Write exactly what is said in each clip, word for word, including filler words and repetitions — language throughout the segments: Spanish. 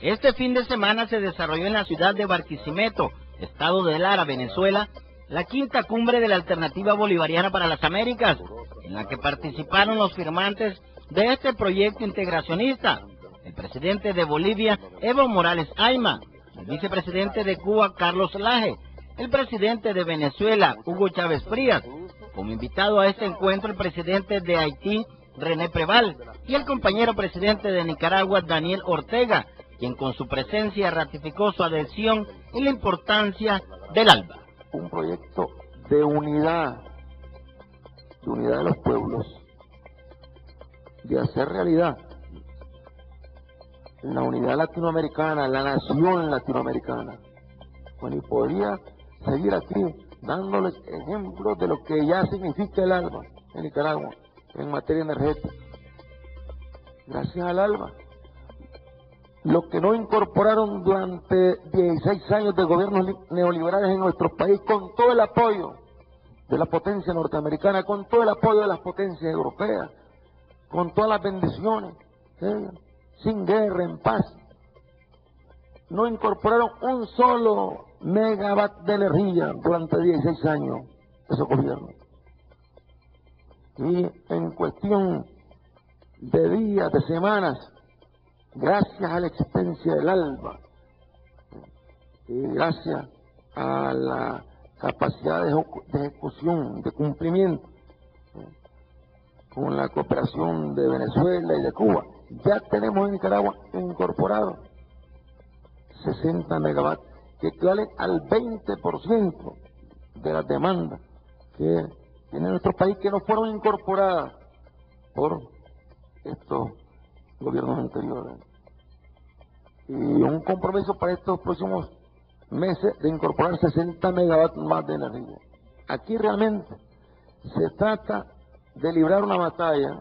Este fin de semana se desarrolló en la ciudad de Barquisimeto, estado de Lara, Venezuela, la quinta cumbre de la Alternativa Bolivariana para las Américas, en la que participaron los firmantes de este proyecto integracionista, el presidente de Bolivia, Evo Morales Ayma, el vicepresidente de Cuba, Carlos Laje, el presidente de Venezuela, Hugo Chávez Frías, como invitado a este encuentro el presidente de Haití, René Preval, y el compañero presidente de Nicaragua, Daniel Ortega, quien con su presencia ratificó su adhesión y la importancia del ALBA. Un proyecto de unidad, de unidad de los pueblos, de hacer realidad la unidad latinoamericana, la nación latinoamericana. Bueno, y podría seguir aquí dándoles ejemplos de lo que ya significa el ALBA en Nicaragua en materia energética. Gracias al ALBA, lo que no incorporaron durante dieciséis años de gobiernos neoliberales en nuestro país, con todo el apoyo de la potencia norteamericana, con todo el apoyo de las potencias europeas, con todas las bendiciones, ¿sí? Sin guerra, en paz, no incorporaron un solo megawatt de energía durante dieciséis años esos gobiernos. Y en cuestión de días, de semanas, gracias a la existencia del ALBA y gracias a la capacidad de, de ejecución, de cumplimiento, con la cooperación de Venezuela y de Cuba, ya tenemos en Nicaragua incorporado sesenta megawatts, que equivalen al veinte por ciento de las demandas que tiene nuestro país, que no fueron incorporadas por estos gobiernos anteriores. Y un compromiso para estos próximos meses de incorporar sesenta megawatts más de energía. Aquí realmente se trata de librar una batalla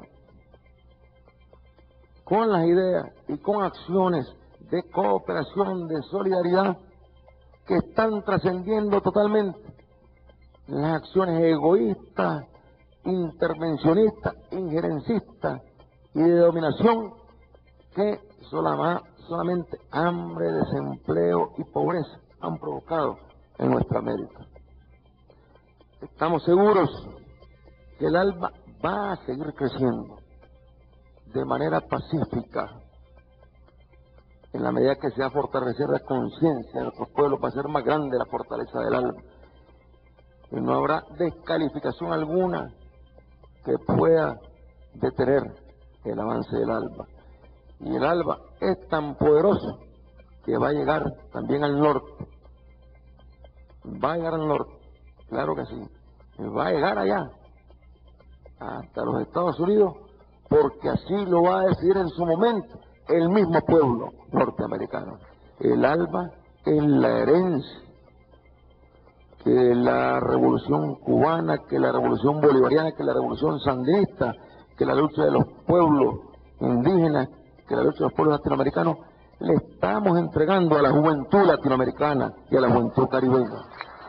con las ideas y con acciones de cooperación, de solidaridad, que están trascendiendo totalmente las acciones egoístas, intervencionistas, injerencistas y de dominación que solamente hambre, desempleo y pobreza han provocado en nuestra América. Estamos seguros que el ALBA va a seguir creciendo de manera pacífica, en la medida que se va a fortalecer la conciencia de nuestros pueblos, va a ser más grande la fortaleza del ALBA. Y no habrá descalificación alguna que pueda detener el avance del ALBA. Y el ALBA es tan poderoso que va a llegar también al norte. Va a llegar al norte, claro que sí. Va a llegar allá, hasta los Estados Unidos, porque así lo va a decidir en su momento el mismo pueblo norteamericano. El ALBA es la herencia que la revolución cubana, que la revolución bolivariana, que la revolución sandinista, que la lucha de los pueblos indígenas, que la lucha de los pueblos latinoamericanos, le estamos entregando a la juventud latinoamericana y a la juventud caribeña.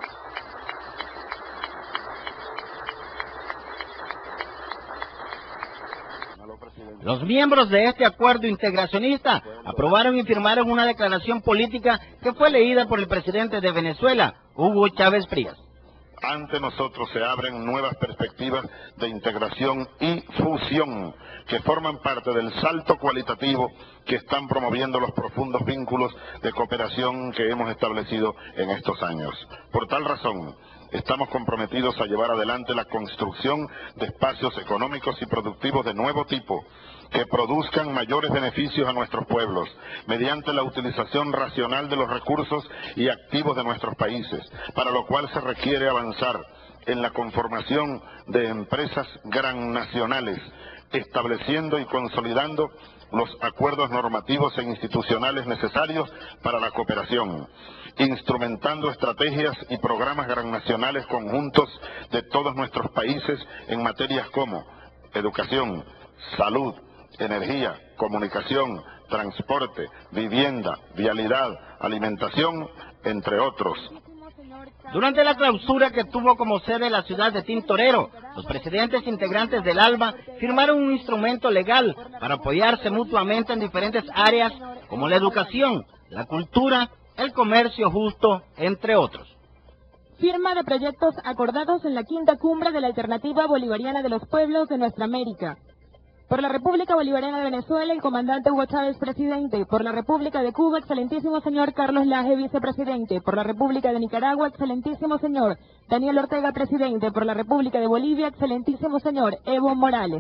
Los miembros de este acuerdo integracionista aprobaron y firmaron una declaración política que fue leída por el presidente de Venezuela, Hugo Chávez Frías. Ante nosotros se abren nuevas perspectivas de integración y fusión que forman parte del salto cualitativo que están promoviendo los profundos vínculos de cooperación que hemos establecido en estos años. Por tal razón, estamos comprometidos a llevar adelante la construcción de espacios económicos y productivos de nuevo tipo que produzcan mayores beneficios a nuestros pueblos mediante la utilización racional de los recursos y activos de nuestros países, para lo cual se requiere avanzar en la conformación de empresas gran nacionales, estableciendo y consolidando los acuerdos normativos e institucionales necesarios para la cooperación, instrumentando estrategias y programas gran nacionales conjuntos de todos nuestros países en materias como educación, salud, energía, comunicación, transporte, vivienda, vialidad, alimentación, entre otros. Durante la clausura que tuvo como sede la ciudad de Tintorero, los presidentes integrantes del ALBA firmaron un instrumento legal para apoyarse mutuamente en diferentes áreas como la educación, la cultura, el comercio justo, entre otros. Firma de proyectos acordados en la quinta cumbre de la Alternativa Bolivariana de los Pueblos de Nuestra América. Por la República Bolivariana de Venezuela, el comandante Hugo Chávez, presidente. Por la República de Cuba, excelentísimo señor Carlos Laje, vicepresidente. Por la República de Nicaragua, excelentísimo señor Daniel Ortega, presidente. Por la República de Bolivia, excelentísimo señor Evo Morales.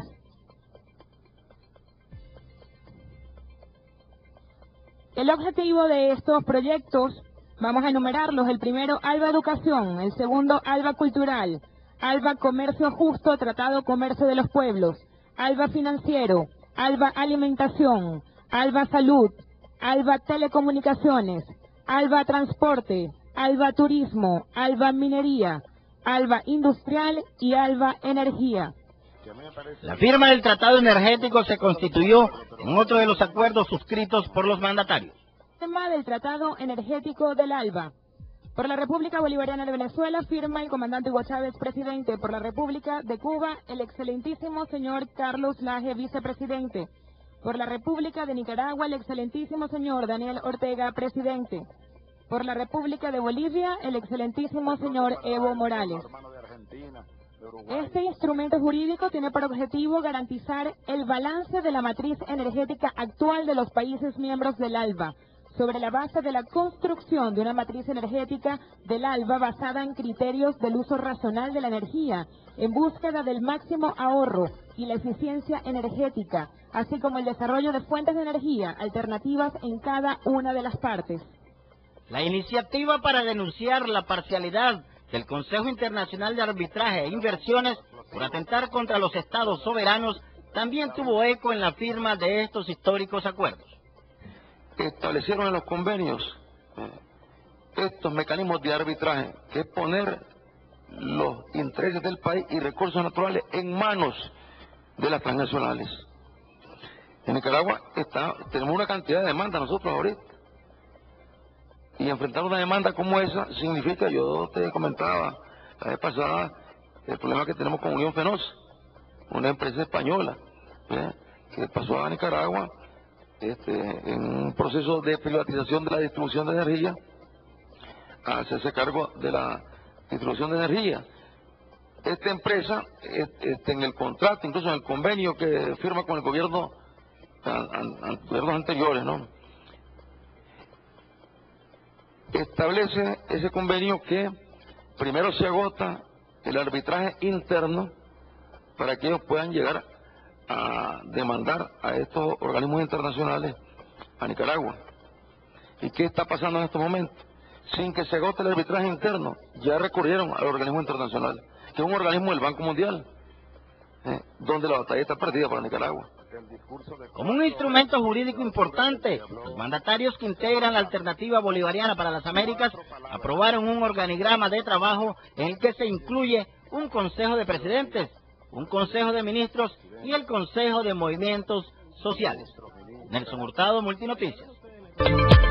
El objetivo de estos proyectos, vamos a enumerarlos. El primero, ALBA Educación. El segundo, ALBA Cultural. ALBA Comercio Justo, Tratado Comercio de los Pueblos. ALBA Financiero, ALBA Alimentación, ALBA Salud, ALBA Telecomunicaciones, ALBA Transporte, ALBA Turismo, ALBA Minería, ALBA Industrial y ALBA Energía. La firma del Tratado Energético se constituyó en otro de los acuerdos suscritos por los mandatarios. Tema del Tratado Energético del ALBA. Por la República Bolivariana de Venezuela, firma el comandante Hugo Chávez, presidente. Por la República de Cuba, el excelentísimo señor Carlos Laje, vicepresidente. Por la República de Nicaragua, el excelentísimo señor Daniel Ortega, presidente. Por la República de Bolivia, el excelentísimo señor Evo Morales. Este instrumento jurídico tiene por objetivo garantizar el balance de la matriz energética actual de los países miembros del ALBA, sobre la base de la construcción de una matriz energética del ALBA basada en criterios del uso racional de la energía, en búsqueda del máximo ahorro y la eficiencia energética, así como el desarrollo de fuentes de energía alternativas en cada una de las partes. La iniciativa para denunciar la parcialidad del Consejo Internacional de Arbitraje e Inversiones por atentar contra los estados soberanos también tuvo eco en la firma de estos históricos acuerdos. Establecieron en los convenios eh, estos mecanismos de arbitraje, que es poner los intereses del país y recursos naturales en manos de las transnacionales. En Nicaragua está, tenemos una cantidad de demandas nosotros ahorita, y enfrentar una demanda como esa significa, yo te comentaba la vez pasada, el problema que tenemos con Unión Fenosa, una empresa española, ¿eh? que pasó a Nicaragua Este, en un proceso de privatización de la distribución de energía, a hacerse cargo de la distribución de energía. Esta empresa, este, en el contrato, incluso en el convenio que firma con el gobierno, an, an, gobiernos anteriores, ¿no?, establece ese convenio que primero se agota el arbitraje interno para que ellos puedan llegar a demandar a estos organismos internacionales a Nicaragua. ¿Y qué está pasando en estos momentos? Sin que se agote el arbitraje interno, ya recurrieron al organismo internacional, que es un organismo del Banco Mundial, eh, donde la batalla está perdida para Nicaragua. Como un instrumento jurídico importante, los mandatarios que integran la Alternativa Bolivariana para las Américas aprobaron un organigrama de trabajo en el que se incluye un Consejo de Presidentes, un Consejo de Ministros y el Consejo de Movimientos Sociales. Nelson Hurtado, Multinoticias.